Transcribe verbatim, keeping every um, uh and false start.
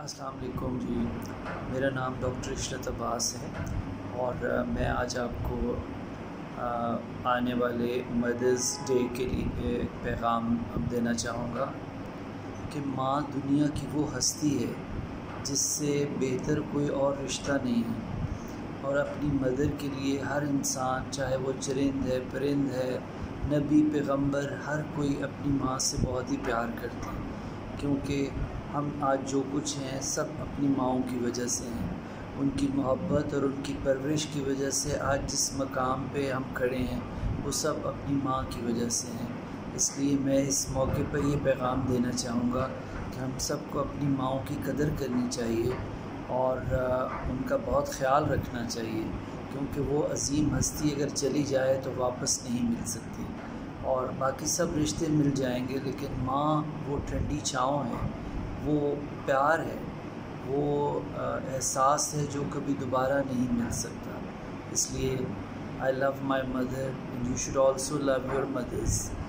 अस्सलाम वालेकुम जी। मेरा नाम डॉक्टर इशरत अब्बास है और मैं आज आपको आने वाले मदर्स डे के लिए एक पैगाम देना चाहूँगा कि माँ दुनिया की वो हस्ती है जिससे बेहतर कोई और रिश्ता नहीं है और अपनी मदर के लिए हर इंसान, चाहे वो चरिंद है, परिंद है, नबी, पैगंबर, हर कोई अपनी माँ से बहुत ही प्यार करते हैं, क्योंकि हम आज जो कुछ हैं सब अपनी माँओं की वजह से हैं। उनकी मोहब्बत और उनकी परवरिश की वजह से आज जिस मकाम पे हम खड़े हैं वो सब अपनी माँ की वजह से हैं। इसलिए मैं इस मौके पर ये पैगाम देना चाहूँगा कि हम सबको अपनी माँओं की कदर करनी चाहिए और उनका बहुत ख्याल रखना चाहिए, क्योंकि वो अजीम हस्ती अगर चली जाए तो वापस नहीं मिल सकती। और बाकी सब रिश्ते मिल जाएंगे, लेकिन माँ वो ठंडी छाँव है, वो प्यार है, वो एहसास है जो कभी दोबारा नहीं मिल सकता। इसलिए I love my mother and you should also love your mother's.